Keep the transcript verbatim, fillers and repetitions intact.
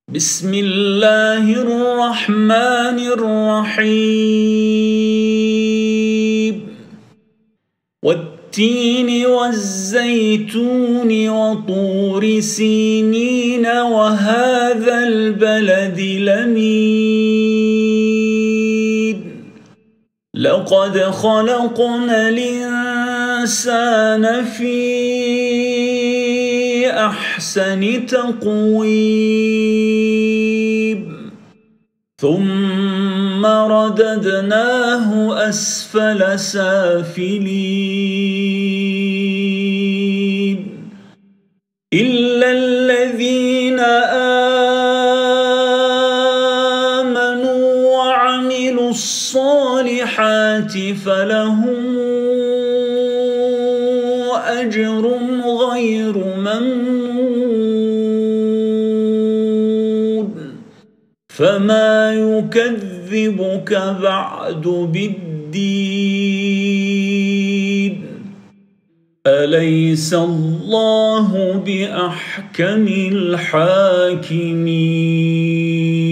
بسم الله الرحمن الرحيم والتين والزيتون وطور سينين وهذا البلد الأمين لقد خلقنا الإنسان في أحسن تقويم ثم رددناه أسفل سافلين إلا الذين آمنوا وعملوا الصالحات فلهم أجر غير ممنون فما يكذبك بعد بالدين أليس الله بأحكم الحاكمين.